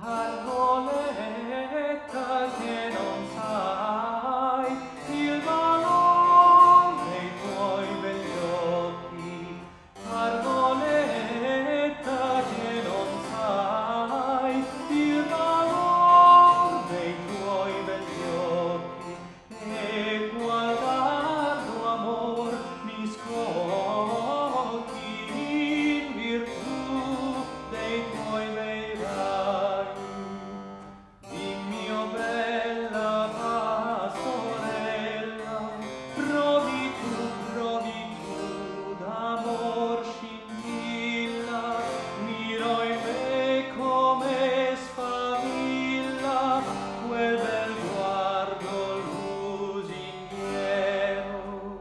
Pargoletta che non sai il valor dei tuoi begli occhi, Pargoletta che non sai il valor dei tuoi begli occhi, e qual dardo amor mi scocchi in virtù dei tuoi bei raggi. Dimmi, o bella pastorella, provi tu d'amor scintilla, miro in me come sfavilla quel bel guardo lusinghiero.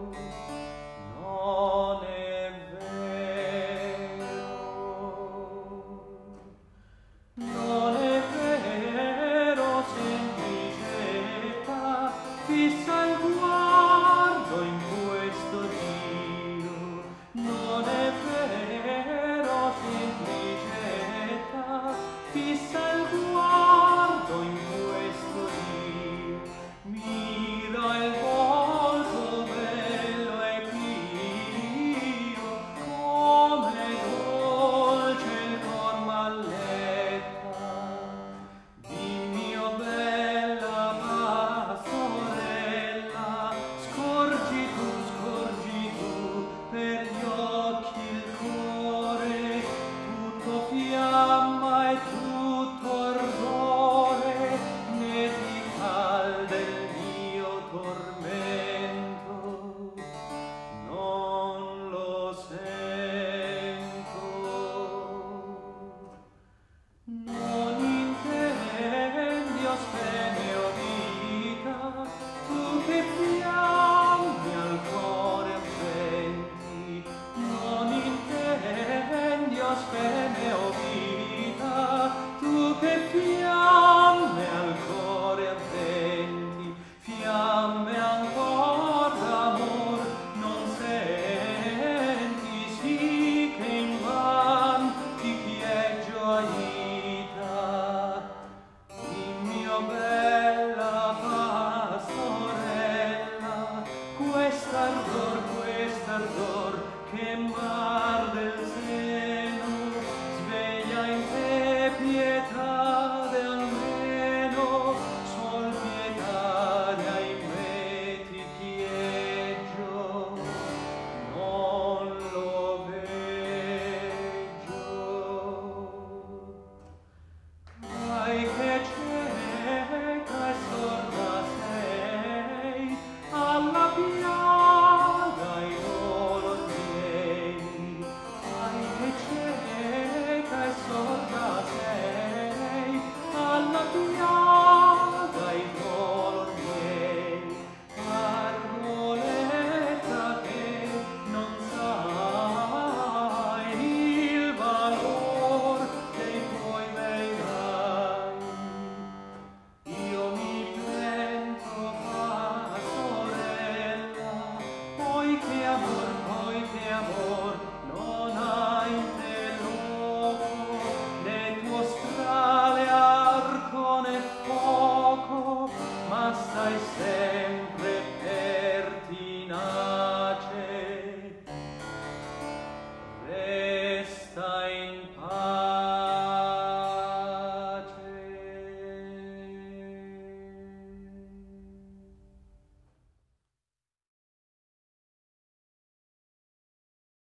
Non è vero, non è vero, semplicetta, fissa il guardo in questo Dio. Non è vero, semplicetta, fissa il guardo in questo Dio. Mira il volto bello e pio, come dolce il cor m'alletta. Dimmi, o bella pastorella, scorgi tu per gli occhi il cuore, tutto fiamma e tutto ardore, ne ti calda il mio tormento, non lo sento.